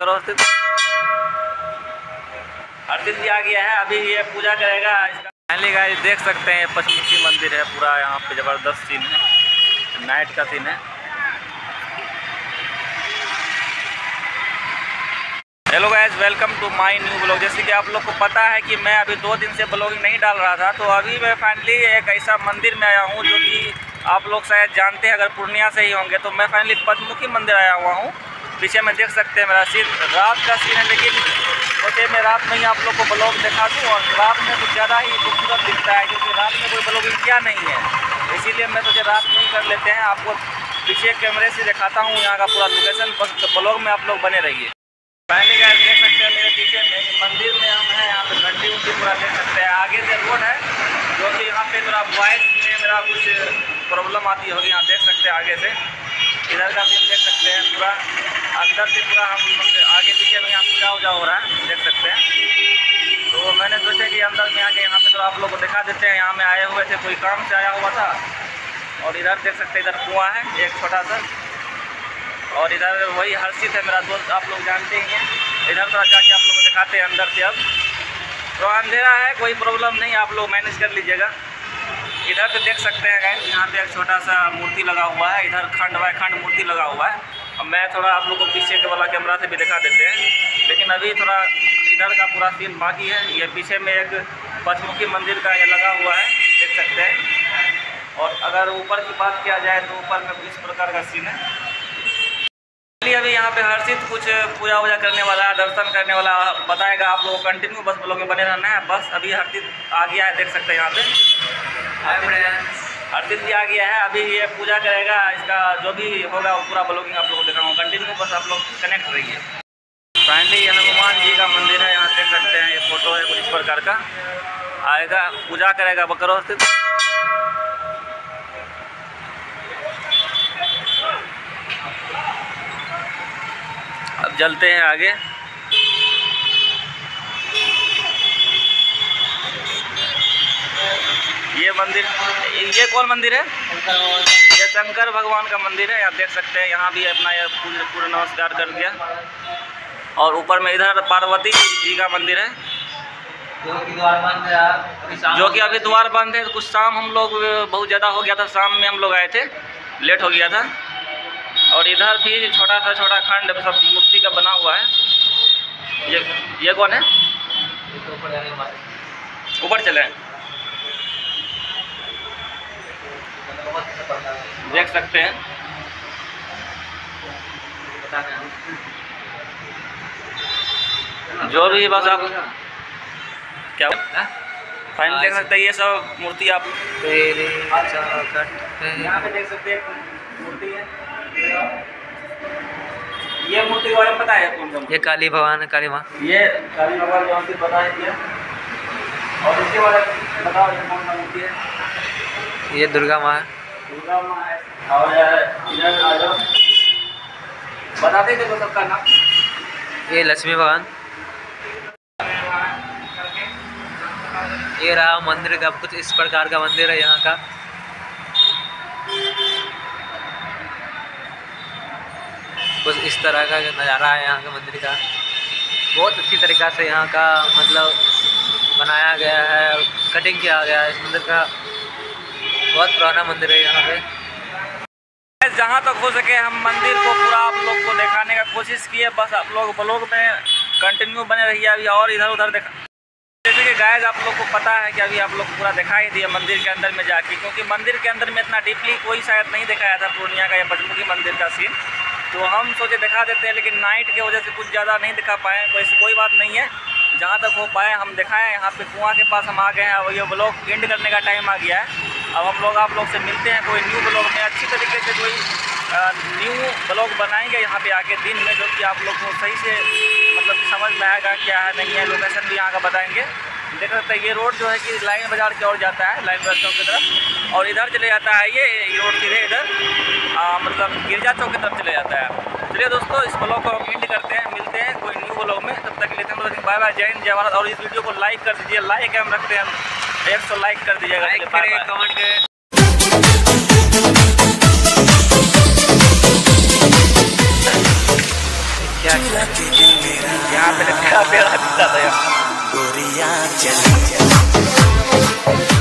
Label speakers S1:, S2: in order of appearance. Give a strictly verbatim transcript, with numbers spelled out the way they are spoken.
S1: अर्थित जी आ गया है, अभी ये पूजा करेगा। फाइनली गाइस देख सकते हैं पचमुखी मंदिर है पूरा, यहाँ पे ज़बरदस्त सीन है, नाइट का सीन है। Hello guys, welcome to my new blog. जैसे कि आप लोग को पता है कि मैं अभी दो दिन से ब्लॉगिंग नहीं डाल रहा था, तो अभी मैं फाइनली एक ऐसा मंदिर में आया हूँ जो कि आप लोग शायद जानते हैं, अगर पूर्णिया से ही होंगे। तो मैं फाइनली पचमुखी मंदिर आया हुआ हूँ। पीछे में देख सकते हैं मेरा सीन, रात का सीन है, लेकिन सोचे मैं रात में ही आप लोग को ब्लॉग दिखा दूँ। और रात में कुछ ज़्यादा ही खूबसूरत दिखता है, क्योंकि रात में कोई ब्लॉगिंग किया नहीं है, इसीलिए मैं सोचे रात में ही कर लेते हैं। आपको पीछे कैमरे से दिखाता हूँ यहाँ का पूरा लोकेशन, बस ब्लॉग में आप लोग बने रहिए। पहले गाइस देख सकते हैं मेरे पीछे मंदिर में हम हैं, यहाँ पे घंटी उंटी पूरा देख सकते हैं। आगे से रोड है, जो कि यहाँ पे थोड़ा वॉइस में मेरा कुछ प्रॉब्लम आती होगी, यहाँ देख सकते हैं। आगे से इधर का सीन देख सकते हैं, पूरा अंदर से पूरा हम आगे पीछे में यहाँ पूजा वूजा हो रहा है, देख सकते हैं। तो मैंने सोचा कि अंदर में आके यहाँ पे तो आप लोग को दिखा देते हैं। यहाँ में आए हुए थे, कोई काम से आया हुआ था। और इधर देख सकते हैं, इधर कुआँ है एक छोटा सा, और इधर वही हर्षित है मेरा दोस्त, आप लोग जानते ही हैं। इधर थोड़ा जाके आप लोगों को दिखाते हैं अंदर से। अब तो अंधेरा है, कोई प्रॉब्लम नहीं, आप लोग मैनेज कर लीजिएगा। इधर से देख सकते हैं गाइस, यहाँ पे एक छोटा सा मूर्ति लगा हुआ है, इधर खंड बाय खंड मूर्ति लगा हुआ है। अब मैं थोड़ा आप लोग को पीछे के वाला कैमरा से भी दिखा देते हैं, लेकिन अभी थोड़ा इधर का पूरा सीन बाकी है। ये पीछे में एक पचमुखी मंदिर का ये लगा हुआ है, देख सकते हैं। और अगर ऊपर की बात किया जाए तो ऊपर में इस प्रकार का सीन है। अभी यहाँ पे हर्षित कुछ पूजा वूजा करने वाला है, दर्शन करने वाला बताएगा। आप लोगों को कंटिन्यू बस ब्लॉग में बने रहना है। बस अभी हर्षित आ गया है, देख सकते हैं यहाँ पे हर्षित जी आ गया है, अभी ये पूजा करेगा। इसका जो भी होगा वो पूरा ब्लॉगिंग आप लोगों को दिखाऊंगा, कंटिन्यू बस आप लोग कनेक्ट रहिए। फाइनली हनुमान जी का मंदिर है, यहाँ देख सकते हैं। ये फोटो है कुछ इस प्रकार का, आएगा पूजा करेगा बकरो स्थित। अब चलते हैं आगे। ये मंदिर, ये कौन मंदिर है? ये शंकर भगवान का मंदिर है, यहाँ देख सकते हैं। यहाँ भी अपना ये पूरे पूरे नमस्कार कर दिया। और ऊपर में इधर पार्वती जी का मंदिर है, जो कि अभी द्वार बंद है। कुछ शाम हम लोग बहुत ज़्यादा हो गया था, शाम में हम लोग आए थे, लेट हो गया था। और इधर भी छोटा सा छोटा खंड सब मूर्ति का बना हुआ है। ये ये कौन है? ऊपर चले, देख सकते हैं। जो भी बस आप क्या फाइनल देख सकते हैं, ये सब मूर्ति आप यहाँ पे देख सकते हैं। मूर्ति है, ये मूर्ति के बारे में पता है कौन सा?
S2: ये काली भगवान है, काली माँ।
S1: ये काली भगवान जो मूर्ति पता है ये। और इसके बारे में बताओ, ये कौन सा मूर्ति है?
S2: ये दुर्गा माँ है।
S1: दुर्गा माँ है। और इधर आ जाओ, बताते थे सबका नाम।
S2: ये लक्ष्मी भगवान। ये रहा मंदिर का, कुछ इस प्रकार का मंदिर है यहाँ का। कुछ इस तरह का नज़ारा है यहाँ का मंदिर का। बहुत अच्छी तरीक़ा से यहाँ का मतलब बनाया गया है, कटिंग किया गया है इस मंदिर का। बहुत पुराना मंदिर है यहाँ पे।
S1: जहाँ तक हो सके हम मंदिर को पूरा आप लोग को दिखाने का कोशिश किए। बस आप लोग ब्लॉग में कंटिन्यू बने रहिए। अभी और इधर उधर देखा, जैसे कि गाइस आप लोग को पता है कि अभी आप लोग को पूरा दिखाई दिया मंदिर के अंदर में जाके, क्योंकि मंदिर के अंदर में इतना डीपली कोई शायद नहीं दिखाया था पूर्णिया का या पचमुखी मंदिर का सीन। तो हम सोचे दिखा देते हैं, लेकिन नाइट की वजह से कुछ ज़्यादा नहीं दिखा पाए। कोई कोई बात नहीं है, जहाँ तक हो पाए हम दिखाएं। यहाँ पे कुआं के पास हम आ गए हैं, और ये ब्लॉग एंड करने का टाइम आ गया है। अब हम लोग आप लोग से मिलते हैं कोई न्यू ब्लॉग में। अच्छी तरीके से कोई न्यू ब्लॉग बनाएंगे यहाँ पे आके दिन में, जो कि आप लोग को सही से मतलब समझ में आएगा क्या है नहीं है। लोकेशन भी यहाँ का बताएंगे। देख सकते हैं ये रोड जो है कि लाइन बाजार की ओर जाता है, लाइन बाजार चौक की तरफ, और इधर चले जाता है ये रोड सीधे इधर मतलब गिरजा चौक की तरफ चले जाता है। चलिए दोस्तों, इस ब्लॉग को हम एंड करते हैं, मिलते हैं कोई न्यू ब्लॉग में। तब तक के लिए बाय बाय, जय हिंद, जय भारत। और इस वीडियो को लाइक कर दीजिए, लाइक हम रखते हैं, एक सौ लाइक कर दीजिएगा,
S2: लाइक करें, कमेंट करें। क्या
S1: यहाँ पे लगता है पेड़ दिखता था यहाँ।